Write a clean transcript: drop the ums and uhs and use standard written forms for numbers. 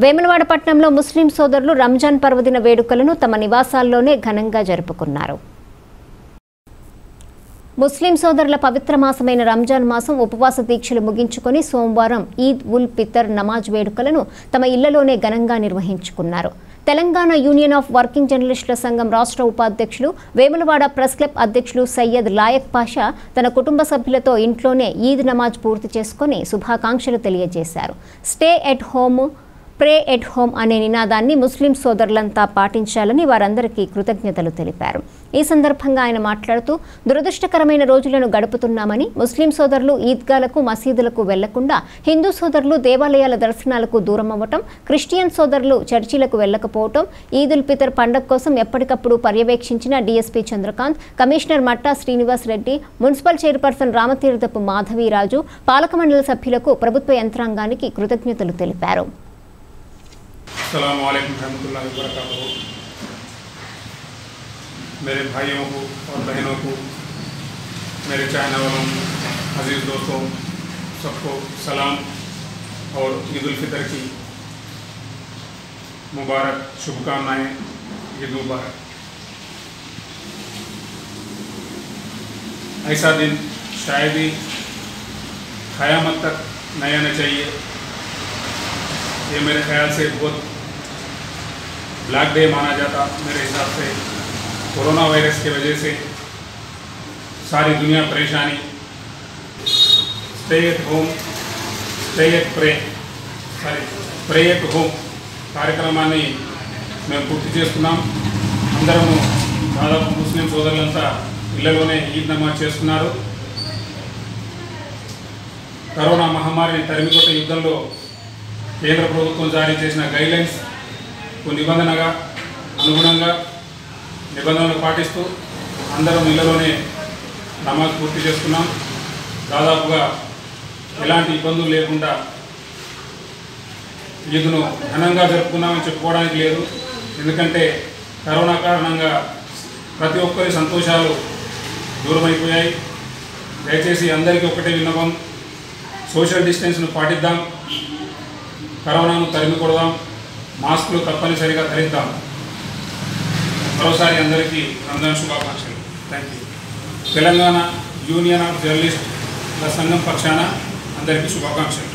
వేములవాడ పట్టణంలో ముస్లిం సోదరులు రంజాన్ పర్వదిన వేడుకలను తమ నివాసాల్లోనే ఘనంగా జరుపుకున్నారు. ముస్లిం సోదరుల పవిత్ర మాసమైన రంజాన్ మాసం ఉపవాస దీక్షలు ముగించుకొని సోమవారం ఈద్ ఉల్ ఫితర్ నమాజ్ వేడుకలను తమ ఇళ్లలోనే ఘనంగా నిర్వహించుకున్నారు. తెలంగాణ యూనియన్ ఆఫ్ వర్కింగ్ జర్నలిస్టుల సంఘం రాష్ట్ర ఉపాధ్యక్షులు వేములవాడ ప్రెస్ క్లబ్ అధ్యక్షులు సయ్యద్ లాయక్ పాషా తన కుటుంబ సభ్యులతో ఇంట్లోనే ఈద్ నమాజ్ పూర్తి చేసుకుని శుభాకాంక్షలు తెలియజేశారు. Stay at home, pray at home అనే నినాదాన్ని ముస్లిం సోదరులంతా పాటించాలని వారందరికీ కృతజ్ఞతలు తెలిపారు. ఈ సందర్భంగా ఆయన మాట్లాడుతూ దురదృష్టకరమైన రోజులను గడుపుతున్నామని, ముస్లిం సోదరులు ఈద్గాలకు మసీదులకు వెళ్లకుండా హిందూ సోదరులు దేవాలయాల దర్శనాలకు దూరం అవ్వటం, క్రిస్టియన్ సోదరులు చర్చిలకు వెళ్లకపోవటం, ఈద్ ఉల్ ఫితర్ పండుగ కోసం ఎప్పటికప్పుడు పర్యవేక్షించిన DSP Chandrakant, commissioner Matta Srinivas Reddy, municipal chairperson Ramatheerthapu Madhaviraju, పాలక మండలి సభ్యులకు ప్రభుత్వ యంత్రాంగానికి కృతజ్ఞతలు తెలిపారు. अस्सलाम वालेकुम रहमतुल्लाहि व बरकातहू। मेरे भाइयों को और बहनों को, मेरे चाहने वालों, अजीज़ दोस्तों, सबको सलाम और ईद उल फितर की मुबारक शुभकामनाएँ। ईद मुबारक। ऐसा दिन शायद ही क़यामत तक नहीं आना चाहिए। ये मेरे ख्याल से बहुत ब्लैक डे माना जाता मेरे हिसाब से। कोरोना वायरस की वजह से सारी दुनिया परेशानी। Stay at home, stay at pray, pray at home కార్యక్రమాన్ని మేము పూర్తి చేసుకున్నాం. అందరము దాదాపు ముస్లిం సోదరులంతా ఇళ్లలోనే ఈద్ నమాజ్ చేసుకున్నారు. కరోనా మహమ్మారిని తరిమికొట్ట యుద్ధంలో కేంద్ర ప్రభుత్వం జారీ చేసిన గైడ్లైన్స్ నిబంధనగా అనుగుణంగా నిబంధనలు పాటిస్తూ అందరం ఇళ్లలోనే నమాజ్ పూర్తి చేసుకున్నాం. దాదాపుగా ఎలాంటి ఇబ్బందులు లేకుండా ఈద్ను ఘనంగా జరుపుకున్నామని చెప్పుకోవడానికి లేదు. ఎందుకంటే కరోనా కారణంగా ప్రతి ఒక్కరి సంతోషాలు దూరమైపోయాయి. దయచేసి అందరికీ ఒకటే విన్నపం, సోషల్ డిస్టెన్స్ను పాటిద్దాం, కరోనాను తరిమి కొడదాం, మాస్కులు తప్పనిసరిగా ధరిద్దాం. మరోసారి అందరికీ రంజాన్ శుభాకాంక్షలు. Thank you. Telangana union of జర్నలిస్టుల సంఘం పక్షాన అందరికీ శుభాకాంక్షలు.